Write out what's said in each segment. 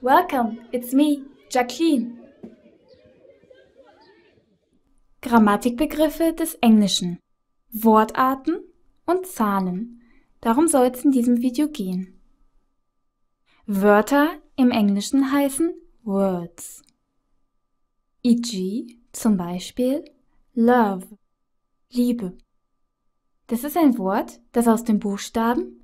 Welcome, it's me, Jacqueline. Grammatikbegriffe des Englischen, Wortarten und Zahlen. Darum soll es in diesem Video gehen. Wörter im Englischen heißen Words. E.g. zum Beispiel Love, Liebe. Das ist ein Wort, das aus den Buchstaben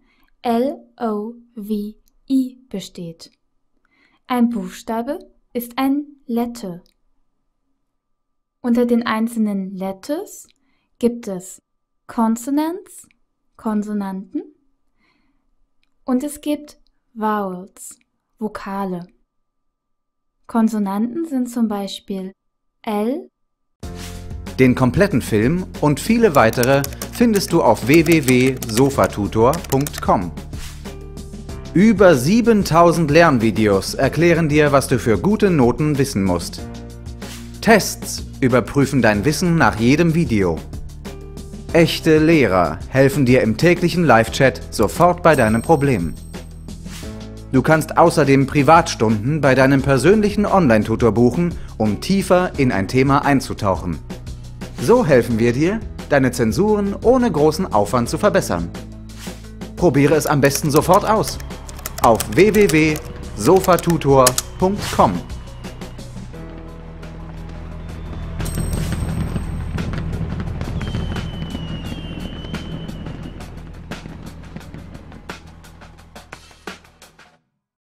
L-O-V-E besteht. Ein Buchstabe ist ein Letter. Unter den einzelnen Letters gibt es Consonants, Konsonanten, und es gibt Vowels, Vokale. Konsonanten sind zum Beispiel L. Den kompletten Film und viele weitere findest du auf www.sofatutor.com. Über 7000 Lernvideos erklären dir, was du für gute Noten wissen musst. Tests überprüfen dein Wissen nach jedem Video. Echte Lehrer helfen dir im täglichen Live-Chat sofort bei deinem Problem. Du kannst außerdem Privatstunden bei deinem persönlichen Online-Tutor buchen, um tiefer in ein Thema einzutauchen. So helfen wir dir, deine Zensuren ohne großen Aufwand zu verbessern. Probiere es am besten sofort aus. Auf www.sofatutor.com